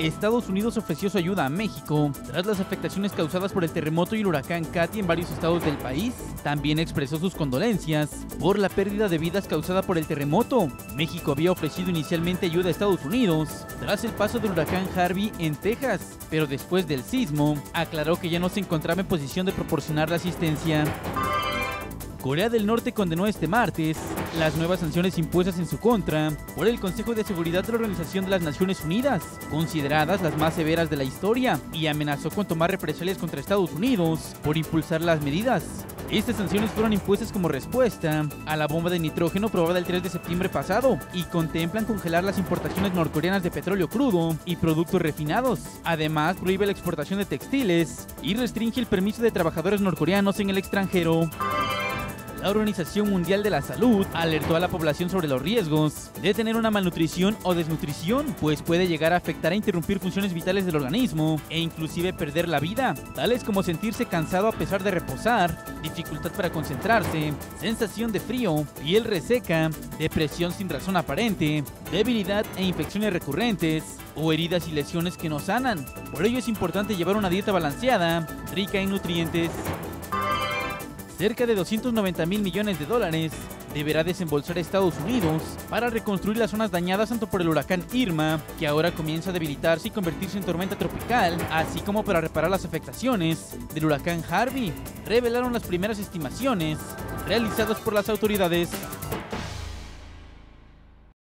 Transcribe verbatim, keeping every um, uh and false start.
Estados Unidos ofreció su ayuda a México tras las afectaciones causadas por el terremoto y el huracán Katy en varios estados del país. También expresó sus condolencias por la pérdida de vidas causada por el terremoto. México había ofrecido inicialmente ayuda a Estados Unidos tras el paso del huracán Harvey en Texas, pero después del sismo aclaró que ya no se encontraba en posición de proporcionar la asistencia. Corea del Norte condenó este martes las nuevas sanciones impuestas en su contra por el Consejo de Seguridad de la Organización de las Naciones Unidas, consideradas las más severas de la historia, y amenazó con tomar represalias contra Estados Unidos por impulsar las medidas. Estas sanciones fueron impuestas como respuesta a la bomba de nitrógeno probada el tres de septiembre pasado y contemplan congelar las importaciones norcoreanas de petróleo crudo y productos refinados. Además, prohíbe la exportación de textiles y restringe el permiso de trabajadores norcoreanos en el extranjero. La Organización Mundial de la Salud alertó a la población sobre los riesgos de tener una malnutrición o desnutrición, pues puede llegar a afectar e interrumpir funciones vitales del organismo e inclusive perder la vida, tales como sentirse cansado a pesar de reposar, dificultad para concentrarse, sensación de frío, piel reseca, depresión sin razón aparente, debilidad e infecciones recurrentes o heridas y lesiones que no sanan. Por ello es importante llevar una dieta balanceada, rica en nutrientes. Cerca de doscientos noventa mil millones de dólares deberá desembolsar Estados Unidos para reconstruir las zonas dañadas tanto por el huracán Irma, que ahora comienza a debilitarse y convertirse en tormenta tropical, así como para reparar las afectaciones del huracán Harvey, revelaron las primeras estimaciones realizadas por las autoridades.